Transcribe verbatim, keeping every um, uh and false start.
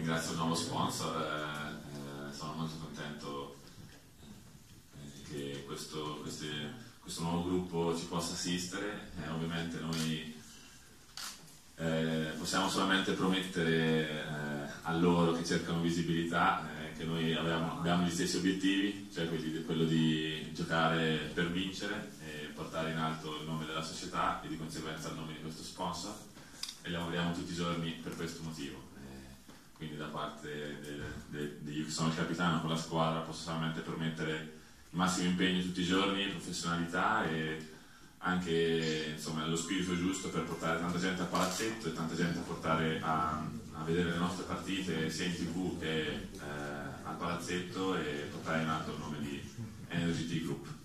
ringrazio il nuovo sponsor, eh, eh, sono molto contento eh, che questo, queste, questo nuovo gruppo ci possa assistere. Eh, ovviamente noi eh, possiamo solamente promettere eh, a loro che cercano visibilità, eh, che noi abbiamo, abbiamo gli stessi obiettivi, cioè quelli, quello di giocare per vincere e portare in alto il nome della società e di conseguenza il nome di questo sponsor, e lavoriamo tutti i giorni per questo motivo. Quindi da parte di io che sono il capitano con la squadra posso solamente promettere il massimo impegno tutti i giorni, professionalità e anche insomma, lo spirito giusto per portare tanta gente al palazzetto e tanta gente a portare a, a vedere le nostre partite sia in tv che eh, al palazzetto, e portare in alto il nome di Energy Tea Group.